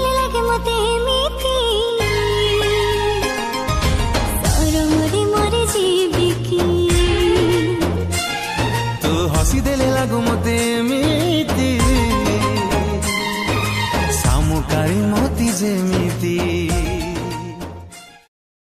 लगे मते एमिति सरमरे मरे जीवी की तू हसी देले लागू मते एमिति सामुकारी मोती जेमिति।